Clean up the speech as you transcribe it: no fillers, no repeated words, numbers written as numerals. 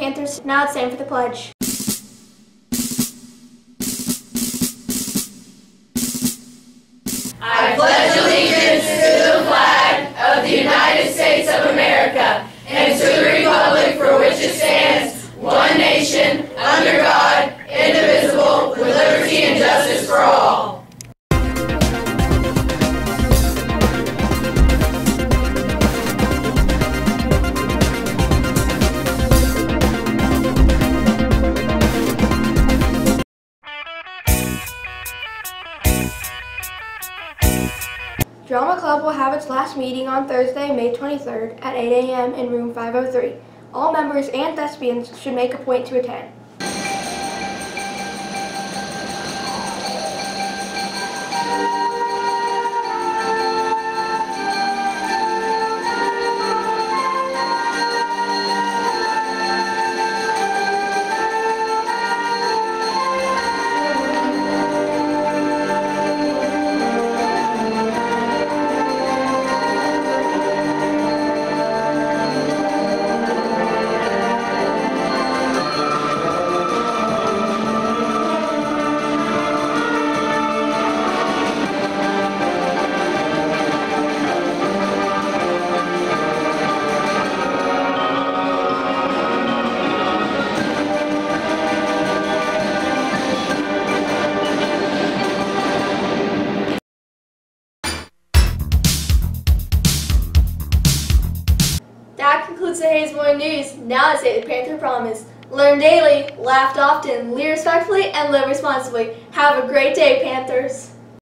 Panthers. Now it's time for the pledge. I pledge allegiance to the flag of the United States of America and to the republic for which it stands, one nation, under God, indivisible, with liberty and justice for all. Drama Club will have its last meeting on Thursday, May 23rd at 8 a.m. in room 503. All members and thespians should make a point to attend. That concludes the Hayes Morning News. Now let's say the Panther Promise. Learn daily, laugh often, lead respectfully, and live responsibly. Have a great day, Panthers.